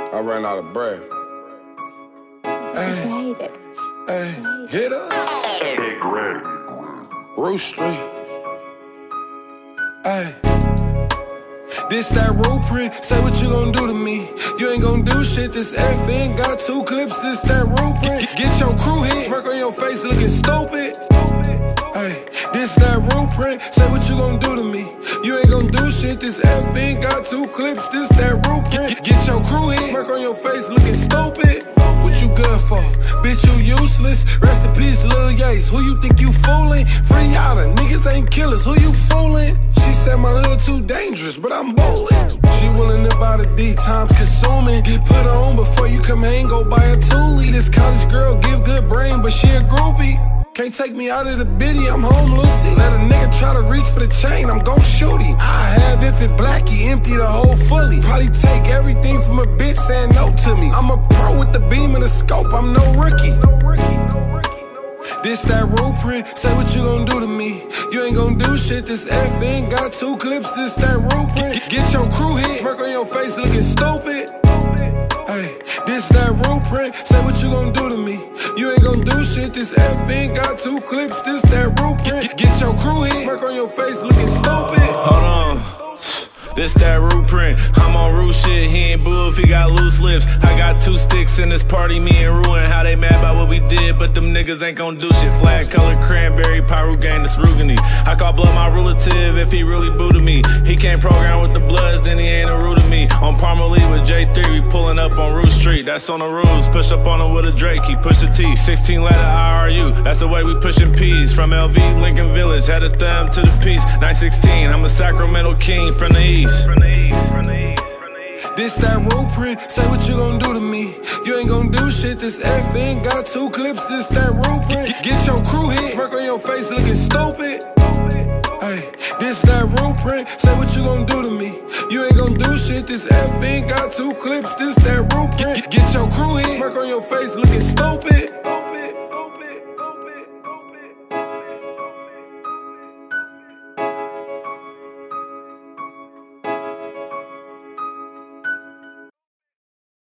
I ran out of breath. Hey, hit us. Hey, Greg. Roost Street. Hey. This that blueprint, say what you gon' do to me. You ain't gon' do shit, this FN got 2 clips, this that blueprint. Get your crew hit, smirk on your face looking stupid. Hey, this that blueprint, say what you gon' do to me. You ain't gon' do shit, this FN got 2 clips, this that blueprint. Get your crew hit, smirk on your face looking stupid. What you good for? Bitch, you useless. Rest in peace, Lil Yates. Who you think you fooling? Free Yada, niggas ain't killers. Who you fooling? She said my hood too dangerous, but I'm bowling. She willing to buy the D times consuming. Get put on before you come hang, go buy a Thule. This college girl give good brain, but she a groupie. Can't take me out of the biddy, I'm home Lucy. Let a nigga try to reach for the chain, I'm gon' shoot him. I have Infant Blackie, empty the whole fully. Probably take everything from a bitch saying no to me. I'm a pro with the beam and the scope, I'm no rookie. This that blueprint, say what you gon' do to me. You ain't gon' do shit, this FN got 2 clips, this that blueprint. Get your crew hit, smirk on your face looking stupid. Hey, this that blueprint, say what you gon' do to me. You ain't gon' do shit, this FN got 2 clips, this that blueprint. Get your crew hit, smirk on your face looking stupid. Hold on. This that blueprint. I'm on Rue shit, he ain't boo if he got loose lips. I got 2 sticks in this party, me and Ruin. How they mad about what we did, but them niggas ain't gon' do shit. Flag color cranberry, Pyru gang, this Rugany. I call blood my relative if he really boo to me. He can't program with the bloods, then he ain't a root to me. On Parmalee with J3, we pulling up on Rue Street. That's on the rules, push up on him with a Drake, he push the T. 16 letter IRU, that's the way we pushing P's. From LV, Lincoln Village, had a thumb to the piece. 916, I'm a Sacramento king from the east. This that blueprint, say what you gon' do to me. You ain't gon' do shit, this FN got 2 clips, this that blueprint. Get your crew hit, smirk on your face looking stupid. Hey, this that blueprint, say what you gon' do to me. You ain't gon' do shit, this FN got 2 clips, this that blueprint. Get your crew hit, smirk on your face looking stupid.